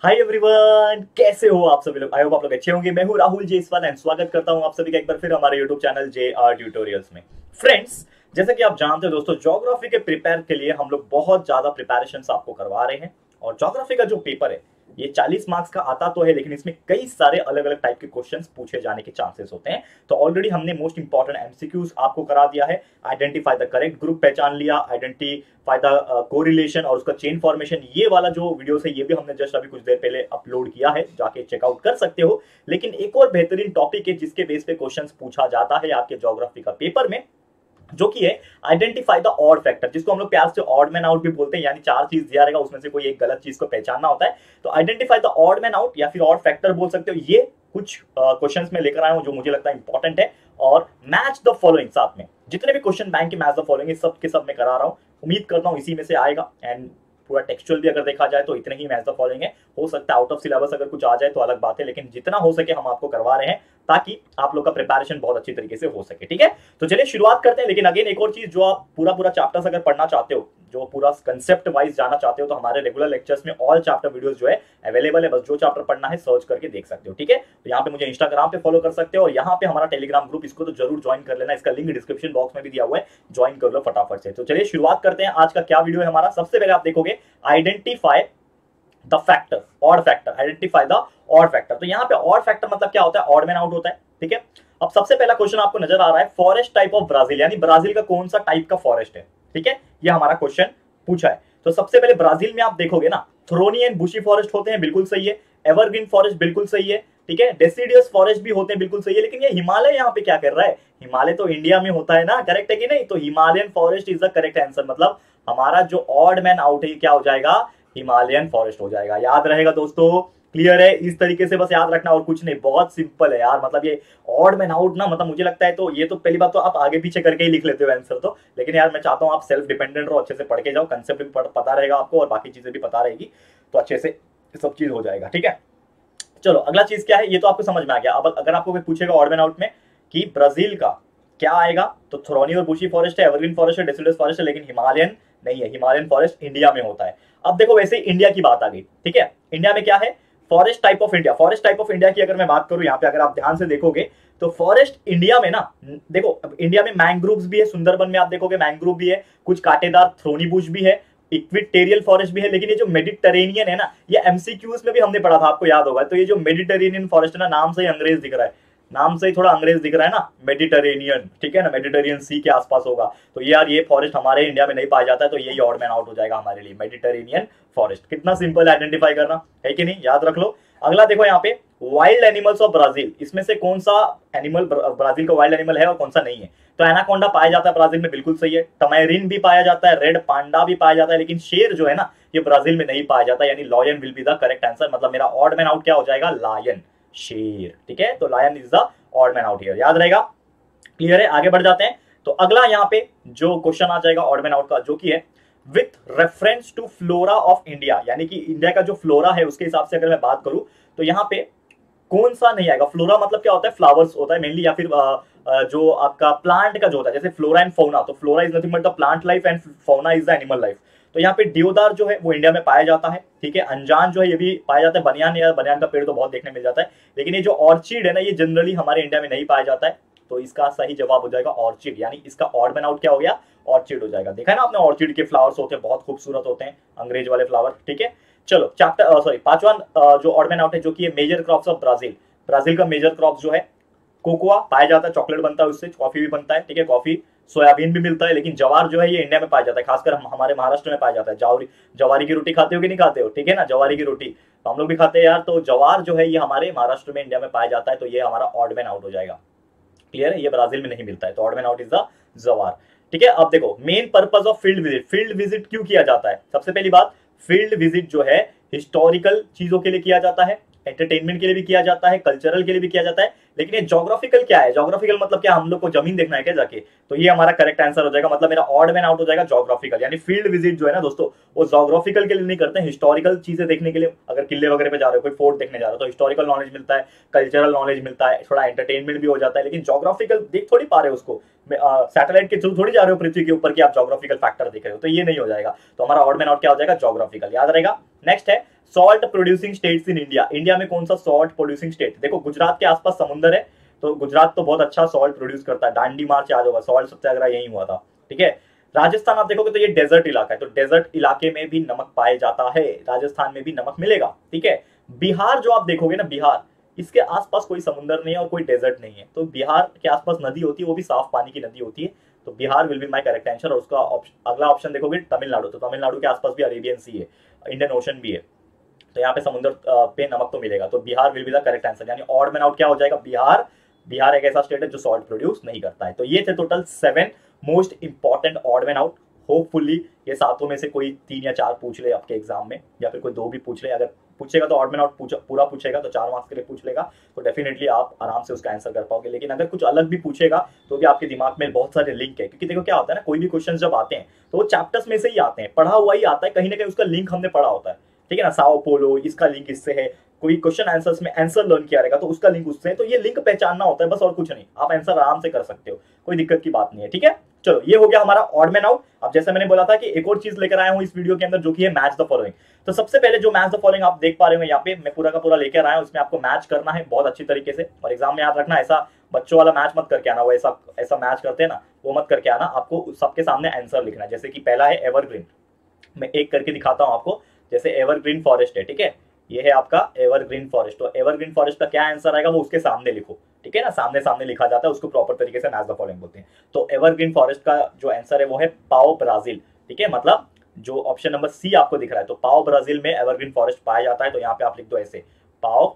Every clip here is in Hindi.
हाय एवरीवन, कैसे हो आप सभी लोग। आई होप आप लोग अच्छे होंगे। मैं हूं राहुल जेसवाल एंड स्वागत करता हूं आप सभी का एक बार फिर हमारे यूट्यूब चैनल JR ट्यूटोरियल्स में। फ्रेंड्स, जैसा कि आप जानते हो दोस्तों, ज्योग्राफी के प्रिपेयर के लिए हम लोग बहुत ज्यादा प्रिपरेशन आपको करवा रहे हैं। और ज्योग्राफी का जो पेपर है ये 40 मार्क्स का आता तो है, लेकिन इसमें कई सारे अलग अलग टाइप के क्वेश्चंस पूछे जाने के चांसेस होते हैं। तो ऑलरेडी हमने मोस्ट इंपॉर्टेंट एमसीक्यूज आपको करा दिया है। आइडेंटिफाई द करेक्ट ग्रुप पहचान लिया, आइडेंटिफाई द कोरिलेशन और उसका चेन फॉर्मेशन, ये वाला जो वीडियो है ये भी हमने जस्ट अभी कुछ देर पहले अपलोड किया है, जाके चेकआउट कर सकते हो। लेकिन एक और बेहतरीन टॉपिक है जिसके बेस पे क्वेश्चंस पूछा जाता है आपके ज्योग्राफी का पेपर में, जो कि है आइडेंटिफाई द ऑड फैक्टर, जिसको हम लोग प्यार से ऑड मैन आउट भी बोलते हैं। यानी 4 चीज दिया रहेगा, उसमें से कोई एक गलत चीज को पहचानना होता है। तो identify the odd man out या फिर ऑड फैक्टर बोल सकते हो। ये कुछ क्वेश्चंस में लेकर आया हूं जो मुझे लगता है इंपॉर्टेंट है। और मैच द फॉलोइंग, साथ में जितने भी क्वेश्चन बैंक के मैच द फॉलोइंग सब के सब में करा रहा हूं। उम्मीद करता हूं इसी में से आएगा। एंड पूरा टेक्सचुअल भी अगर देखा जाए तो इतने ही मैच द फॉलोइंग है। हो सकता है आउट ऑफ सिलेबस अगर कुछ आ जाए तो अलग बात है, लेकिन जितना हो सके हम आपको करवा रहे हैं ताकि आप लोग का प्रिपरेशन बहुत अच्छी तरीके से हो सके। ठीक है, तो चलिए शुरुआत करते हैं। लेकिन अगेन एक और चीज, जो आप पूरा चैप्टर्स अगर पढ़ना चाहते हो, जो पूरा कंसेप्ट वाइज जाना चाहते हो, तो हमारे रेगुलर लेक्चर्स में ऑल चैप्टर वीडियोस जो है अवेलेबल है। बस जो चैप्टर पढ़ना है सर्च करके देख सकते हो। ठीक है, तो यहाँ पे मुझे इंस्टाग्राम पे फॉलो कर सकते हो और यहाँ पे हमारा टेलीग्राम ग्रुप, इसको तो जरूर ज्वाइन कर लेना। इसका लिंक डिस्क्रिप्शन बॉक्स में भी दिया हुआ है, ज्वाइन कर लो फटाफट से। तो चलिए शुरुआत करते हैं। आज का क्या वीडियो है हमारा, सबसे पहले आप देखोगे identify the factor, odd factor. Identify the odd factor. तो यहाँ पे ऑड फैक्टर मतलब क्या होता है, ऑड मैन आउट होता है। ठीक है, अब सबसे पहला क्वेश्चन आपको नजर आ रहा है, फॉरेस्ट टाइप ऑफ ब्राजील, यानी ब्राजील का कौन सा टाइप का फॉरेस्ट है। ठीक है, ये हमारा क्वेश्चन पूछा है। तो सबसे पहले ब्राजील में आप देखोगे ना, थ्रोनी एंड बुशी फॉरेस्ट होते हैं, बिल्कुल सही है। एवरग्रीन फॉरेस्ट बिल्कुल सही है। ठीक है, डेसिडियस फॉरेस्ट भी होते हैं, बिल्कुल सही है। लेकिन ये हिमालय यहाँ पे क्या कर रहा है, हिमालय तो इंडिया में होता है ना, करेक्ट है कि नहीं। तो Himalayan forest is the correct answer. मतलब हमारा जो ऑड मैन आउट है क्या हो जाएगा, हिमालयन फॉरेस्ट हो जाएगा। याद रहेगा दोस्तों, क्लियर है। इस तरीके से बस याद रखना और कुछ नहीं, बहुत सिंपल है यार। मतलब ये ऑड मैन आउट ना, मतलब मुझे लगता है तो ये तो पहली बात तो आप आगे पीछे करके ही लिख लेते हो आंसर तो, लेकिन यार मैं चाहता हूं आप सेल्फ डिपेंडेंट रहो, अच्छे से पढ़ के जाओ, कंसेप्ट भी पता रहेगा आपको और बाकी चीजें भी पता रहेगी, तो अच्छे से सब चीज हो जाएगा। ठीक है, चलो अगला चीज क्या है, ये तो आपको समझ में आ गया। अब अगर आपको कोई पूछेगा ऑड मैन आउट में कि ब्राजील का क्या आएगा, तो थ्रोनी और बुशी फॉरेस्ट है, एवरग्रीन फॉरेस्ट है, डेसिडुअस फॉरेस्ट है, लेकिन हिमालयन नहीं है। हिमालयन फॉरेस्ट इंडिया में होता है। अब देखो, वैसे इंडिया की बात आ गई। ठीक है, इंडिया में क्या है, forest type of India. Forest type of India की अगर मैं बात करूं, यहाँ पे अगर आप ध्यान से देखोगे तो फॉरेस्ट इंडिया में ना, देखो इंडिया में मैंग्रोव्स भी है, सुंदरबन में आप देखोगे मैंग्रोव भी है, कुछ कांटेदार थ्रोनी बुश भी है, इक्विटेरियल फॉरेस्ट भी है। लेकिन ये जो मेडिटेरेनियन है ना, ये एमसीक्यूज में भी हमने पढ़ा था, आपको याद होगा। तो ये जो मेडिटेरेनियन फॉरेस्ट है ना, नाम से ही अंग्रेज दिख रहा है, नाम से ही थोड़ा अंग्रेज दिख रहा है ना, मेडिटेरेनियन। ठीक है ना, मेडिटेरियन सी के आसपास होगा। तो यार ये फॉरेस्ट हमारे इंडिया में नहीं पाया जाता है, तो यही ऑड मैन आउट हो जाएगा हमारे लिए, मेडिटेरेनियन फॉरेस्ट। कितना सिंपल आइडेंटिफाई करना है कि नहीं, याद रख लो। अगला देखो यहाँ पे, वाइल्ड एनिमल्स ऑफ ब्राजील, इसमें से कौन सा एनिमल ब्राजील का वाइल्ड एनिमल है और कौन सा नहीं है। तो एनाकोंडा पाया जाता है ब्राजील में, बिल्कुल सही है। टमैरिन भी पाया जाता है, रेड पांडा भी पाया जाता है, लेकिन शेर जो है ना, ये ब्राजील में नहीं पाया जाता, यानी lion will be the correct answer. मतलब मेरा ऑड मैन आउट क्या हो जाएगा, लायन, शेर। ठीक है, तो lion is the odd man out here, याद रहेगा। क्लियर है, आगे बढ़ जाते हैं। तो अगला यहाँ पे जो क्वेश्चन आ जाएगा ऑड मैन आउट का, जो कि है with reference to flora of India, यानी कि इंडिया का जो फ्लोरा है उसके हिसाब से अगर मैं बात करूं तो यहाँ पे कौन सा नहीं आएगा। फ्लोरा मतलब क्या होता है, फ्लावर्स होता है मेनली, या फिर जो आपका प्लांट का जो होता है, जैसे फ्लोरा एंड फौना। तो flora is nothing but the plant life and fauna is the animal life. तो यहाँ पे देवदार जो है वो इंडिया में पाया जाता है। ठीक है, अंजान जो है ये भी पाया जाता है, बनियान, या बनियान का पेड़ तो बहुत देखने मिल जाता है, लेकिन ये जो ऑर्चिड है ना, ये जनरली हमारे इंडिया में नहीं पाया जाता है। तो इसका सही जवाब हो जाएगा ऑर्चिड, यानी इसका ऑड मैन आउट क्या हो गया, ऑर्चिड हो जाएगा। देखा है ना आपने, ऑर्चिड के फ्लावर्स होते हैं, बहुत खूबसूरत होते हैं, अंग्रेज वाले फ्लावर। ठीक है, चलो चैप्टर सॉरी पांचवा जो ऑड मैन आउट है, जो कि major crops of Brazil. Brazil का मेजर क्रॉप जो है कोकोआ पाया जाता है, चॉकलेट बनता है उससे, कॉफी भी बनता है। ठीक है, कॉफी, सोयाबीन भी मिलता है, लेकिन जवार जो है ये इंडिया में पाया जाता है, खासकर हमारे महाराष्ट्र में पाया जाता है। जवारी की रोटी खाते हो कि नहीं खाते हो, ठीक है ना, जवारी की रोटी तो हम लोग भी खाते हैं यार। तो जवार जो है ये हमारे महाराष्ट्र में, इंडिया में पाया जाता है, तो ये हमारा ऑड मैन आउट हो जाएगा। क्लियर है, ये ब्राजील में नहीं मिलता है, तो odd man out is the jowar. ठीक है, अब देखो main purpose of field visit. Field visit क्यों किया जाता है, सबसे पहली बात, फील्ड विजिट जो है हिस्टोरिकल चीजों के लिए किया जाता है, एंटरटेनमेंट के लिए भी किया जाता है, कल्चरल के लिए भी किया जाता है। लेकिन ये ज्योग्राफिकल क्या है, ज्योग्राफिकल मतलब क्या, हम लोग को जमीन देखना है क्या जाके, तो ये हमारा करेक्ट आंसर हो जाएगा। मतलब मेरा ऑड मैन आउट हो जाएगा ज्योग्राफिकल। यानी फील्ड विजिट जो है ना दोस्तों, वो ज्योग्राफिकल के लिए नहीं करते हैं, हिस्टोरिकल चीजें देखने के लिए। अगर किले वगैरह पे जा रहे हो, कोई फोर्ट देखने जा रहे हो, तो हिस्टोरिकल नॉलेज मिलता है, कल्चरल नॉलेज मिलता है, थोड़ा एंटरटेनमेंट भी हो जाता है। लेकिन ज्योग्राफिकल देख थोड़ी पा रहे हो उसको, सैटेलाइट के थ्रू थोड़ी जा रहे हो पृथ्वी के ऊपर कि आप ज्योग्राफिकल फैक्टर देख रहे हो, तो ये नहीं हो जाएगा। तो हमारा ऑड मैन आउट क्या हो जाएगा, ज्योग्राफिकल, याद रहेगा। नेक्स्ट है salt producing states in India, India में कौन सा सॉल्ट प्रोड्यूसिंग स्टेट? देखो गुजरात के आसपास समुंदर है, तो गुजरात तो बहुत अच्छा सॉल्ट प्रोड्यूस करता है, दांडी मार्च याद होगा, सॉल्ट सत्याग्रह यही हुआ था, ठीक है। राजस्थान आप देखोगे तो ये डेजर्ट इलाका है, तो डेजर्ट इलाके में भी नमक पाया जाता है, राजस्थान में भी नमक मिलेगा, ठीक है। बिहार जो आप देखोगे ना, बिहार, इसके आसपास कोई समुंदर नहीं है और कोई डेजर्ट नहीं है, तो बिहार के आसपास नदी होती है, वो भी साफ पानी की नदी होती है, तो Bihar will be my correct answer. और उसका अगला ऑप्शन देखोगे तमिलनाडु, तो तमिलनाडु के आसपास भी अरेबियन सी है, इंडियन ओशन भी है, तो यहाँ पे समुद्र पे नमक तो मिलेगा, तो Bihar will be the correct answer. यानी ऑड मैन आउट क्या हो जाएगा? बिहार। बिहार एक ऐसा स्टेट है जो सॉल्ट प्रोड्यूस नहीं करता है। तो ये थे total 7 most important odd man out. Hopefully ये सातों में से कोई 3 या 4 पूछ ले आपके एग्जाम में, या फिर कोई 2 भी पूछ ले। अगर पूछेगा तो ऑड मैन आउट पूरा पूछेगा तो 4 मार्क्स के लिए पूछ लेगा, तो डेफिनेटली आप आराम से उसका आंसर कर पाओगे। लेकिन अगर कुछ अलग भी पूछेगा तो भी आपके दिमाग में बहुत सारे लिंक है, क्योंकि देखो क्या होता है ना, कोई भी क्वेश्चन जब आते हैं तो वो चैप्टर्स में से ही आते हैं, पढ़ा हुआ ही आता है, कहीं ना कहीं उसका लिंक हमने पढ़ा होता है, ठीक है ना। साओ पोलो, इसका लिंक इससे है, कोई क्वेश्चन आंसर्स में आंसर लर्न किया रहेगा तो उसका लिंक उससे है, तो ये लिंक पहचानना होता है बस, और कुछ नहीं। आप आंसर आराम से कर सकते हो, कोई दिक्कत की बात नहीं है, ठीक है। चलो ये हो गया हमारा ऑड मैन आउट। अब जैसे मैंने बोला था कि एक और चीज लेकर आया हूं इस वीडियो के अंदर, जो कि है मैच द फॉलोइंग। तो सबसे पहले जो मैच द फॉलोइंग आप देख पा रहे हो यहाँ पे, मैं पूरा का पूरा लेकर आया हूं, इसमें आपको मैच करना है बहुत अच्छी तरीके से, और एग्जाम में याद रखना, ऐसा बच्चों वाला मैच मत करके आना, वो ऐसा मैच करते हैं ना, वो मत करके आना, आपको सबके सामने आंसर लिखना है। जैसे कि पहला है एवरग्रीन, मैं एक करके दिखाता हूं आपको, जैसे एवरग्रीन फॉरेस्ट है, ठीक है, ये है आपका एवरग्रीन फॉरेस्ट। तो एवरग्रीन फॉरेस्ट का क्या आंसर आएगा वो उसके सामने लिखो, ठीक है ना, सामने सामने लिखा जाता है, उसको प्रॉपर तरीके से मैच द फॉलोइंग बोलते हैं। तो एवरग्रीन फॉरेस्ट का जो आंसर है वो है पाओ ब्राजील, ठीक है, मतलब जो ऑप्शन नंबर सी आपको दिख रहा है, तो पाओ ब्राजील में एवरग्रीन फॉरेस्ट पाया जाता है, तो यहाँ पे आप लिख दो ऐसे, पाओ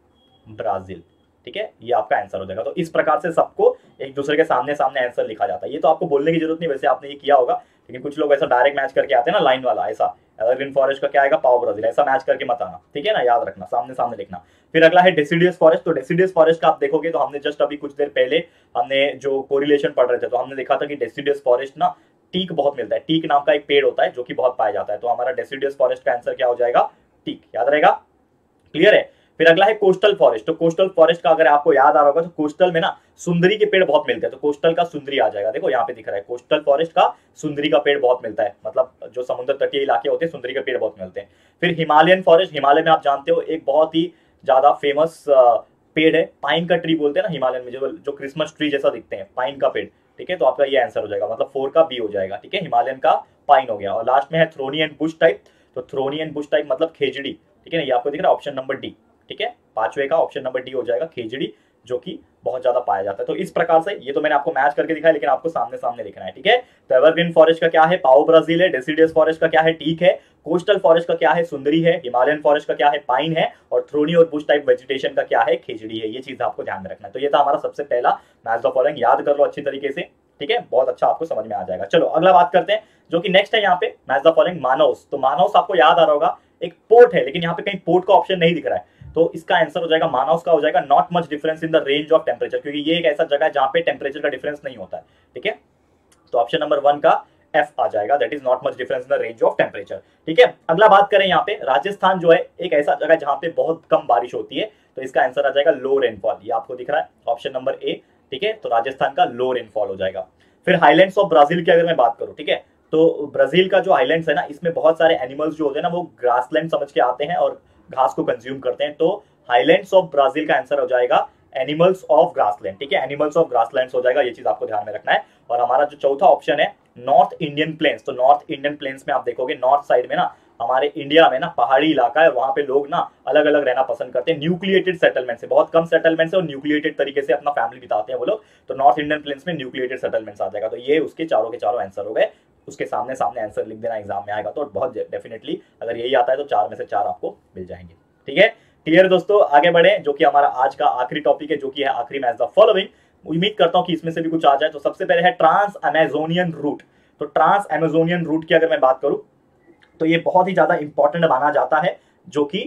ब्राजील, ठीक है, ये आपका आंसर हो जाएगा। तो इस प्रकार से सबको एक दूसरे के सामने सामने आंसर लिखा जाता है। ये तो आपको बोलने की जरूरत नहीं, वैसे आपने ये किया होगा, लेकिन कुछ लोग ऐसा डायरेक्ट मैच करके आते हैं ना, लाइन वाला, ऐसा एवरग्रीन फॉरेस्ट का क्या आएगा? पाओ ब्राजील, ऐसा मैच करके मत आना, ठीक है ना, याद रखना, सामने सामने लिखना। फिर अगला है डेसिडियस फॉरेस्ट। तो डेसिडियस फॉरेस्ट का आप देखोगे तो हमने जस्ट अभी कुछ देर पहले हमने जो कोरिलेशन पढ़ रहे थे, तो हमने देखा था कि डेसिडियस फॉरेस्ट ना टीक बहुत मिलता है, टीक नाम का एक पेड़ होता है जो कि बहुत पाया जाता है, तो हमारा डेसिडियस फॉरेस्ट का आंसर क्या हो जाएगा? टीक, याद रहेगा, क्लियर है। फिर अगला है कोस्टल फॉरेस्ट। तो कोस्टल फॉरेस्ट का अगर आपको याद आ रहा होगा तो कोस्टल में ना सुंदरी के पेड़ बहुत मिलते हैं, तो कोस्टल का सुंदरी आ जाएगा, देखो यहाँ पे दिख रहा है, कोस्टल फॉरेस्ट का सुंदरी का पेड़ बहुत मिलता है, मतलब जो समुद्र तटीय इलाके होते हैं सुंदरी के पेड़ बहुत मिलते हैं। फिर हिमालयन फॉरेस्ट, हिमालय में आप जानते हो एक बहुत ही ज्यादा फेमस पेड़ है, पाइन का ट्री बोलते हैं ना हिमालयन में, जो क्रिसमस ट्री जैसा दिखते हैं, पाइन का पेड़, ठीक है, तो आपका ये आंसर हो जाएगा, मतलब 4 का बी हो जाएगा, ठीक है, हिमालयन का पाइन हो गया। और लास्ट में है थ्रोनी एंड बुश टाइप, तो थ्रोनी एंड बुश टाइप मतलब खेजड़ी, ठीक है ना, ये आपको दिख रहा है ऑप्शन नंबर डी, ठीक है, 5वें का ऑप्शन नंबर डी हो जाएगा, खेजड़ी, जो कि बहुत ज्यादा पाया जाता है। तो इस प्रकार से ये तो मैंने आपको मैच करके दिखाया, लेकिन आपको सामने सामने लिखना है, ठीक है। तो एवरग्रीन फॉरेस्ट का क्या है? पाओ ब्राजील है। डेसिडियस फॉरेस्ट का क्या है? टीक है। कोस्टल फॉरेस्ट का क्या है? सुंदरी है। हिमालयन फॉरेस्ट का क्या है? पाइन है। और थ्रोनी और बुश टाइप वेजिटेशन का क्या है? खेजड़ी है। ये चीज आपको ध्यान में रखना है। तो ये था हमारा सबसे पहला मैच द फॉलोइंग, याद कर लो अच्छी तरीके से, ठीक है, बहुत अच्छा आपको समझ में आ जाएगा। चलो अगला बात करते हैं, जो कि नेक्स्ट है यहाँ पे मैच द फॉलोइंग, मानौस। तो मानौस आपको याद आ रहा होगा, एक पोर्ट है, लेकिन यहाँ पे कहीं पोर्ट का ऑप्शन नहीं दिख रहा है, तो इसका आंसर हो जाएगा मानौस का हो जाएगा not much difference in the range of temperature, क्योंकि ये एक ऐसा जगह है जहां पे टेम्परेचर का डिफरेंस नहीं होता है, ठीक है। तो ऑप्शन नंबर 1 का एफ आ जाएगा, that is not much difference in the range of temperature, ठीक है। अगला बात करें यहाँ पे, राजस्थान जो है एक ऐसा जगह जहां पे बहुत कम बारिश होती है, तो इसका आंसर आ जाएगा लो रेनफॉल, ये आपको दिख रहा है ऑप्शन नंबर ए, ठीक है, तो राजस्थान का लो रेनफॉल हो जाएगा। फिर हाईलैंड्स ऑफ ब्राजील की अगर मैं बात करूं, ठीक है, तो ब्राजील का जो आइलैंड्स है ना, इसमें बहुत सारे एनिमल्स जो होते हैं ना, वो ग्रासलैंड समझ के आते हैं और घास को कंज्यूम करते हैं, तो हाईलैंड्स ऑफ ब्राजील का आंसर हो जाएगा एनिमल्स ऑफ ग्रासलैंड, ठीक है, एनिमल्स ऑफ ग्रासलैंड हो जाएगा, ये चीज आपको ध्यान में रखना है। और हमारा जो चौथा ऑप्शन है नॉर्थ इंडियन प्लेन्स, तो नॉर्थ इंडियन प्लेन्स में आप देखोगे नॉर्थ साइड में ना, हमारे इंडिया में ना पहाड़ी इलाका है, वहां पे लोग ना अलग अलग रहना पसंद करते हैं, न्यूक्लिएटेड सेटलमेंट से, बहुत कम सेटलमेंट है और न्यूक्लिएटेड तरीके से अपना फैमिली बिताते हैं वो लोग, तो नॉर्थ इंडियन प्लेन्स में न्यूक्लिएटेड सेटलमेंट्स आ जाएगा। तो ये उसके चारों के चारों आंसर हो गए, उसके सामने सामने आंसर लिख देना, एग्जाम में आएगा तो बहुत डेफिनेटली अगर यही आता है तो 4 में से 4 आपको मिल जाएंगे, ठीक है। क्लियर दोस्तों, आगे बढ़े, जो कि हमारा आज का आखिरी टॉपिक है, जो कि है आखिरी मैच द फॉलोइंग। उम्मीद करता हूं कि इसमें से भी कुछ आ जाए। तो सबसे पहले है ट्रांस अमेजोनियन रूट। तो ट्रांस अमेजोनियन रूट की अगर मैं बात करूं तो ये बहुत ही ज्यादा इंपॉर्टेंट माना जाता है, जो कि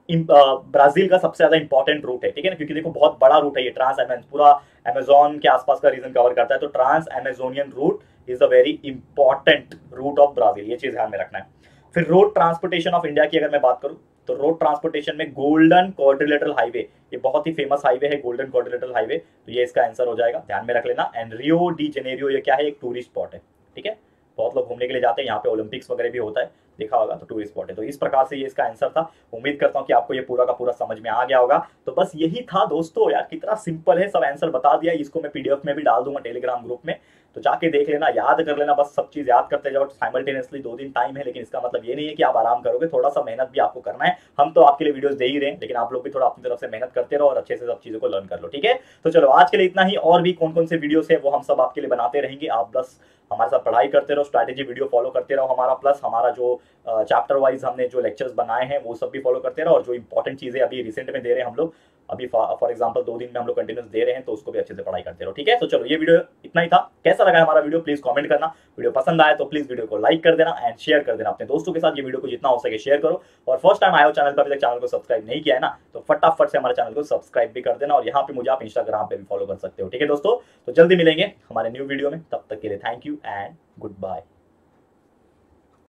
ब्राजील का सबसे ज्यादा इंपॉर्टेंट रूट है, ठीक है ना, क्योंकि देखो बहुत बड़ा रूट है ये, ट्रांस पूरा अमेजोन के आसपास का रीजन कवर करता है, तो trans Amazonian route is a very important route of Brazil, ये चीज ध्यान में रखना है। फिर रोड ट्रांसपोर्टेशन ऑफ इंडिया की अगर मैं बात करूं तो रोड ट्रांसपोर्टेशन में गोल्डन क्वाड्रिलेटरल हाईवे, ये बहुत ही फेमस हाईवे है, गोल्डन क्वाड्रिलेटरल हाईवे, तो ये इसका आंसर हो जाएगा, ध्यान में रख लेना। एंड रियो डी जेनेरियो, ये क्या है? एक टूरिस्ट स्पॉट है, ठीक है, बहुत लोग घूमने के लिए जाते हैं, यहाँ पे ओलंपिक्स वगैरह भी होता है, देखा होगा तो टूरिस्ट स्पॉट है। तो इस प्रकार से ये इसका आंसर था। उम्मीद करता हूँ कि आपको ये पूरा का पूरा समझ में आ गया होगा। तो बस यही था दोस्तों, यार कितना सिंपल है, सब आंसर बता दिया। इसको मैं पीडीएफ में भी डाल दूंगा टेलीग्राम ग्रुप में, तो जाके देख लेना, याद कर लेना, बस सब चीज याद करते जाओ साइमल्टेनियसली। 2 दिन टाइम है, लेकिन इसका मतलब ये नहीं है कि आप आराम करोगे, थोड़ा सा मेहनत भी आपको करना है। हम तो आपके लिए वीडियोस दे ही रहे हैं, लेकिन आप लोग भी थोड़ा अपनी तरफ से मेहनत करते रहो और अच्छे से सब चीजों को लर्न कर लो, ठीक है। तो चलो आज के लिए इतना ही, और भी कौन कौन से वीडियोस है वो हम सब आपके लिए बनाते रहेंगे। आप बस हमारे साथ पढ़ाई करते रहो, स्ट्रैटेजी वीडियो फॉलो करते रहो हमारा, प्लस हमारा जो चैप्टर वाइज हमने जो लेक्चर्स बनाए हैं वो सब भी फॉलो करते रहो, और जो इंपॉर्टेंट चीजें अभी रिसेंट में दे रहे हैं हम लोग, अभी फॉर एग्जांपल 2 दिन में हम लोग कंटिन्यूस दे रहे हैं, तो उसको भी अच्छे से पढ़ाई करते रहो, ठीक है। तो चलो ये वीडियो इतना ही था। कैसा लगा हमारा वीडियो प्लीज कमेंट करना। वीडियो पसंद आए तो प्लीज वीडियो को लाइक कर देना एंड शेयर कर देना अपने दोस्तों के साथ। ये वीडियो को जितना हो सके शेयर करो, और फर्स्ट टाइम आए हो चैनल पर, अभी तक चैनल को सब्सक्राइब नहीं किया है ना, तो फटाफट से हमारे चैनल को सब्सक्राइब भी कर देना, और यहाँ पे मुझे आप इंस्टाग्राम पे भी फॉलो कर सकते हो, ठीक है दोस्तों। तो जल्दी मिलेंगे हमारे न्यू वीडियो में, तब तक के लिए thank you and good bye.